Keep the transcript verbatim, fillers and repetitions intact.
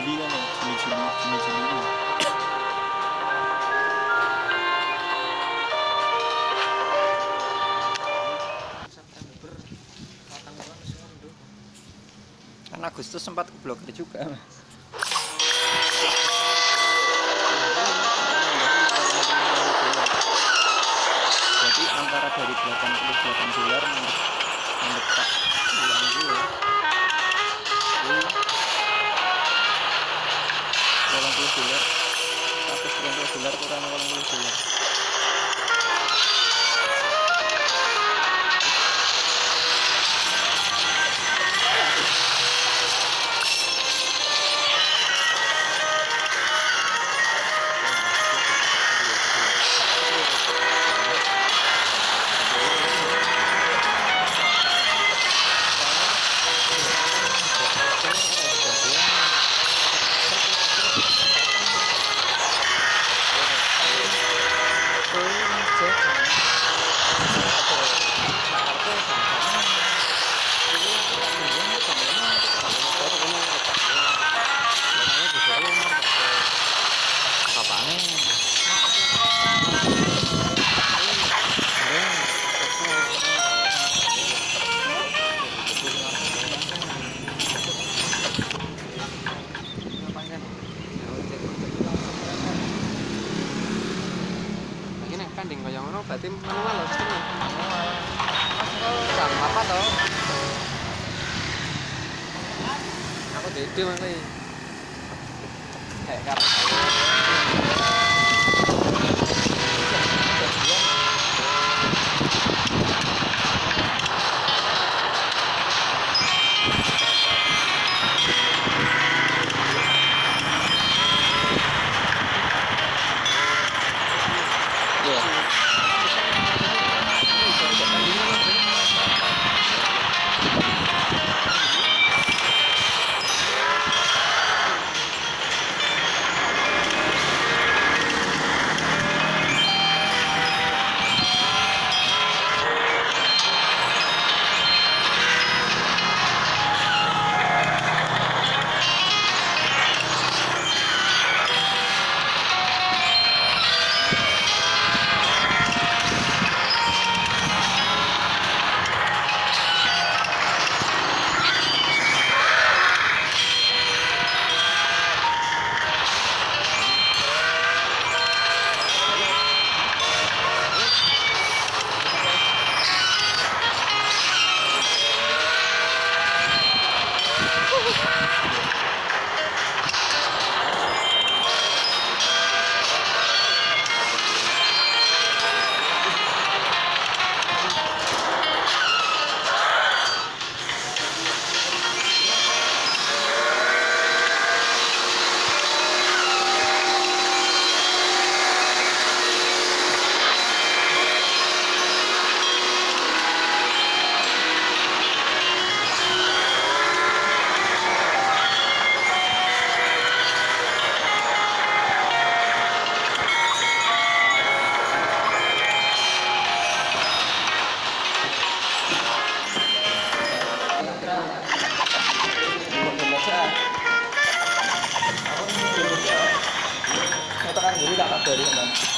Juli kan ya, Juli Juli Juni Juli ini. September patang bulan wis ngono. Kan Agustus sempat ke blogger juga Mas. Jadi antara dari delapan puluh delapan dolar mendepak uang gue delapan puluh dolar, seratus dua puluh dolar kurang delapan puluh dolar. Pending kaya ngono berarti manual lho sistemnya. Manual. Mas kok jam apa to? Aku dede mangke. Kayak kartu. Jadi tak kabari teman.